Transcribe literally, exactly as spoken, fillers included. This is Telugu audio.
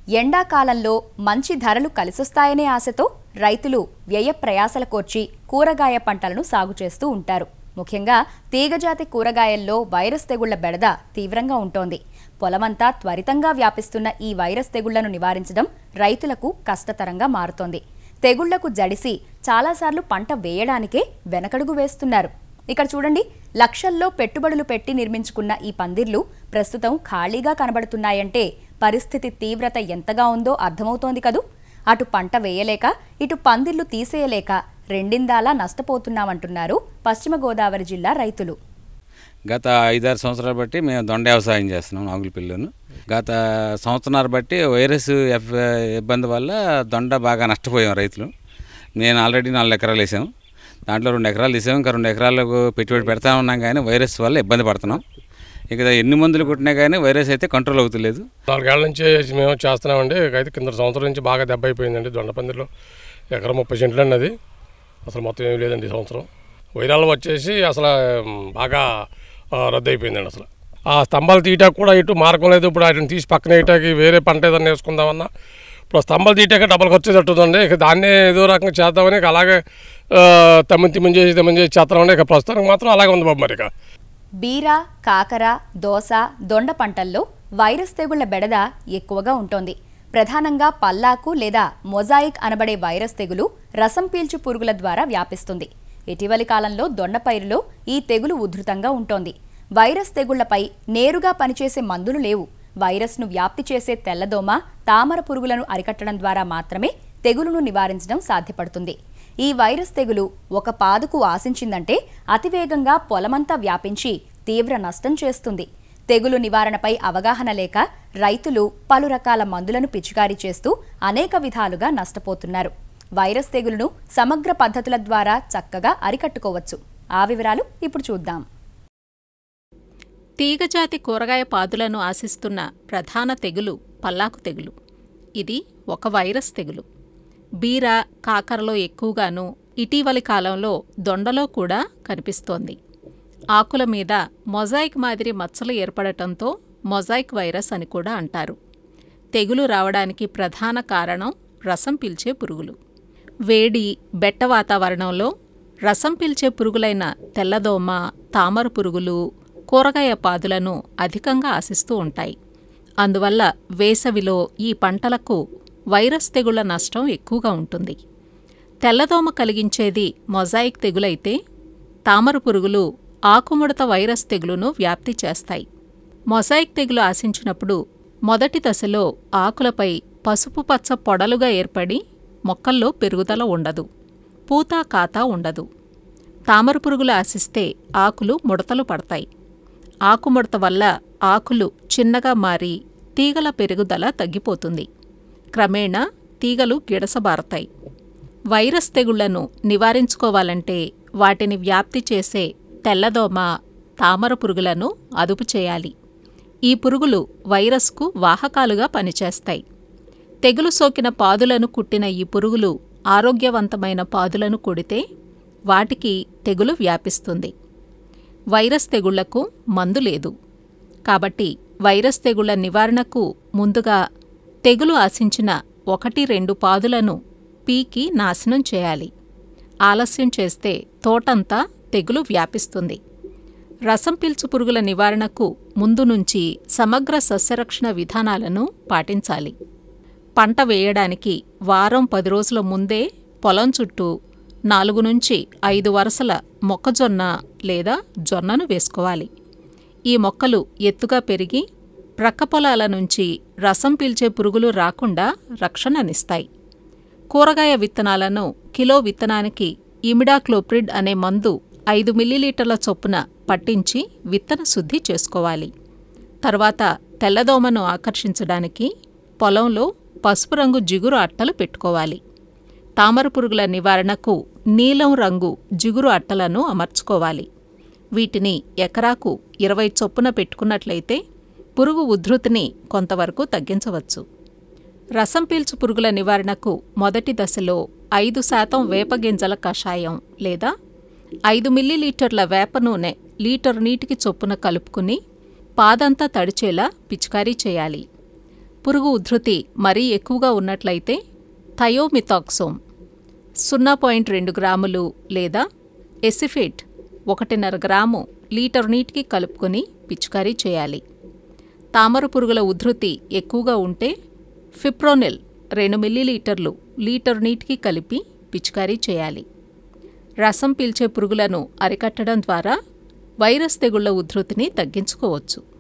ఎండాకాలంలో మంచి ధరలు కలిసొస్తాయనే ఆశతో రైతులు వ్యయ ప్రయాసల కోర్చి కూరగాయ పంటలను సాగు చేస్తూ ఉంటారు. ముఖ్యంగా తీగజాతి కూరగాయల్లో వైరస్ తెగుళ్ల బెడద తీవ్రంగా ఉంటోంది. పొలమంతా త్వరితంగా వ్యాపిస్తున్న ఈ వైరస్ తెగుళ్లను నివారించడం రైతులకు కష్టతరంగా మారుతోంది. తెగుళ్లకు జడిసి చాలాసార్లు పంట వేయడానికే వెనకడుగు వేస్తున్నారు. ఇక్కడ చూడండి, లక్షల్లో పెట్టుబడులు పెట్టి నిర్మించుకున్న ఈ పందిర్లు ప్రస్తుతం ఖాళీగా కనబడుతున్నాయంటే పరిస్థితి తీవ్రత ఎంతగా ఉందో అర్థమవుతోంది కదూ. అటు పంట వేయలేక ఇటు పందిర్లు తీసేయలేక రెండిందాలా నష్టపోతున్నామంటున్నారు పశ్చిమ గోదావరి జిల్లా రైతులు. గత ఐదారు సంవత్సరాలు బట్టి మేము దొండ వ్యవసాయం చేస్తున్నాం నాగులపల్లిలోను. గత సంవత్సరాలు బట్టి వైరస్ ఇబ్బంది వల్ల దొండ బాగా నష్టపోయాం రైతులు. నేను ఆల్రెడీ నాలుగు ఎకరాలు వేసాము, దాంట్లో రెండు ఎకరాలు తీసాము, ఇంకా రెండు ఎకరాలకు పెట్టుబడి పెడతా ఉన్నాం. కానీ వైరస్ వల్ల ఇబ్బంది పడుతున్నాం. ఇక ఎన్ని మందులు కొట్టినా కానీ వైరస్ అయితే కంట్రోల్ అవుతలేదు. నాలుగేళ్ల నుంచి మేము చేస్తున్నామండి. అయితే కింద సంవత్సరం నుంచి బాగా దెబ్బ అయిపోయిందండి. దొండ పందిరిలో ఎకరం ముప్పై సెంట్లు అండి, అది అసలు మొత్తం ఏమి లేదండి. సంవత్సరం వైరాలు వచ్చేసి అసలు బాగా రద్దు అయిపోయిందండి. అసలు ఆ స్తంభాలు తీయటానికి కూడా ఇటు మార్గం లేదు. ఇప్పుడు వాటిని తీసి పక్కన వేయటానికి వేరే పంట ఏదైనా వేసుకుందామన్నా ఇప్పుడు స్తంభాలు తీయటాక డబ్బులు ఖర్చు తట్టుతుందండి. ఇక దాన్నే ఏదో రకంగా చేద్దామని ఇక అలాగే తమ్మిని తిమ్మని చేసి తమ్మని చేసి చేస్తామండి. ఇక ప్రస్తుతానికి మాత్రం అలాగే ఉంది బాబు. మరి ఇక బీర, కాకర, దోస, దొండ పంటల్లో వైరస్ తెగుళ్ల బెడద ఎక్కువగా ఉంటోంది. ప్రధానంగా పల్లాకు లేదా మొజాయిక్ అనబడే వైరస్ తెగులు రసం పీల్చు పురుగుల ద్వారా వ్యాపిస్తుంది. ఇటీవలి కాలంలో దొండ పైరులో ఈ తెగులు ఉధృతంగా ఉంటోంది. వైరస్ తెగుళ్లపై నేరుగా పనిచేసే మందులు లేవు. వైరస్ను వ్యాప్తి చేసే తెల్లదోమ, తామర పురుగులను అరికట్టడం ద్వారా మాత్రమే తెగులును నివారించడం సాధ్యపడుతుంది. ఈ వైరస్ తెగులు ఒక పాదుకు ఆశించిందంటే అతివేగంగా పొలమంతా వ్యాపించి తీవ్ర నష్టం చేస్తుంది. తెగులు నివారణపై అవగాహన లేక రైతులు పలు రకాల మందులను పిచికారీ చేస్తూ అనేక విధాలుగా నష్టపోతున్నారు. వైరస్ తెగులును సమగ్ర పద్ధతుల ద్వారా చక్కగా అరికట్టుకోవచ్చు. ఆ వివరాలు ఇప్పుడు చూద్దాం. తీగజాతి కూరగాయ పాదులను ఆశిస్తున్న ప్రధాన తెగులు పల్లాకు తెగులు. ఇది ఒక వైరస్ తెగులు. బీర, కాకరలో ఎక్కువగాను, ఇటీవలి కాలంలో దొండలో కూడా కనిపిస్తోంది. ఆకుల మీద మొజాయిక్ మాదిరి మచ్చలు ఏర్పడటంతో మొజాయిక్ వైరస్ అని కూడా అంటారు. తెగులు రావడానికి ప్రధాన కారణం రసం పీల్చే పురుగులు. వేడి, బెట్ట వాతావరణంలో రసం పీల్చే పురుగులైన తెల్లదోమ, తామర పురుగులు కూరగాయ పాదులను అధికంగా ఆశిస్తూ ఉంటాయి. అందువల్ల వేసవిలో ఈ పంటలకు వైరస్ తెగుళ్ల నష్టం ఎక్కువగా ఉంటుంది. తెల్లదోమ కలిగించేది మొజాయిక్ తెగులైతే తామర పురుగులు ఆకుముడత వైరస్ తెగులును వ్యాప్తి చేస్తాయి. మొజాయిక్ తెగులు ఆశించినప్పుడు మొదటి దశలో ఆకులపై పసుపు పచ్చ పొడలుగా ఏర్పడి మొక్కల్లో పెరుగుదల ఉండదు, పూత కాత ఉండదు. తామర పురుగులు ఆశిస్తే ఆకులు ముడతలు పడతాయి. ఆకుముడత వల్ల ఆకులు చిన్నగా మారి తీగల పెరుగుదల తగ్గిపోతుంది. క్రమేణా తీగలు గిడసబారతాయి. వైరస్ తెగుళ్లను నివారించుకోవాలంటే వాటిని వ్యాప్తి చేసే తెల్లదోమ, తామర పురుగులను అదుపు చేయాలి. ఈ పురుగులు వైరస్కు వాహకాలుగా పనిచేస్తాయి. తెగులు సోకిన పాదులను కుట్టిన ఈ పురుగులు ఆరోగ్యవంతమైన పాదులను కొడితే వాటికి తెగులు వ్యాపిస్తుంది. వైరస్ తెగుళ్లకు మందు లేదు. కాబట్టి వైరస్ తెగుళ్ల నివారణకు ముందుగా తెగులు ఆశించిన ఒకటి రెండు పాదులను పీకి నాశనం చేయాలి. ఆలస్యం చేస్తే తోటంతా తెగులు వ్యాపిస్తుంది. రసం పీల్చు పురుగుల నివారణకు ముందు నుంచి సమగ్ర సస్యరక్షణ విధానాలను పాటించాలి. పంట వేయడానికి వారం పది రోజుల ముందే పొలం చుట్టూ నాలుగు నుంచి ఐదు వరుసల మొక్కజొన్న లేదా జొన్నను వేసుకోవాలి. ఈ మొక్కలు ఎత్తుగా పెరిగి ప్రక్క పొలాల నుంచి రసం పీల్చే పురుగులు రాకుండా రక్షణనిస్తాయి. కూరగాయ విత్తనాలను కిలో విత్తనానికి ఇమిడాక్లోప్రిడ్ అనే మందు ఐదు మిల్లీలీటర్ల చొప్పున పట్టించి విత్తన శుద్ధి చేసుకోవాలి. తర్వాత తెల్లదోమను ఆకర్షించడానికి పొలంలో పసుపు రంగు జిగురు అట్టలు పెట్టుకోవాలి. తామర పురుగుల నివారణకు నీలం రంగు జిగురు అట్టలను అమర్చుకోవాలి. వీటిని ఎకరాకు ఇరవై చొప్పున పెట్టుకున్నట్లయితే పురుగు ఉధృతిని కొంతవరకు తగ్గించవచ్చు. రసం పీల్చు పురుగుల నివారణకు మొదటి దశలో ఐదు శాతం వేపగింజల కషాయం లేదా ఐదు మిల్లీలీటర్ల వేప నూనె లీటర్ నీటికి చొప్పున కలుపుకుని పాదంతా తడిచేలా పిచికారీ చేయాలి. పురుగు ఉధృతి మరీ ఎక్కువగా ఉన్నట్లయితే థయోమిథాక్సోమ్ సున్నా పాయింట్ రెండు గ్రాములు లేదా ఎసిఫేట్ ఒకటిన్నర గ్రాము లీటర్ నీటికి కలుపుకొని పిచికారీ చేయాలి. తామర పురుగుల ఉధృతి ఎక్కువగా ఉంటే ఫిప్రోనిల్ రెండు మిల్లీలీటర్లు లీటర్ నీటికి కలిపి పిచికారీ చేయాలి. రసం పీల్చే పురుగులను అరికట్టడం ద్వారా వైరస్ తెగుళ్ల ఉధృతిని తగ్గించుకోవచ్చు.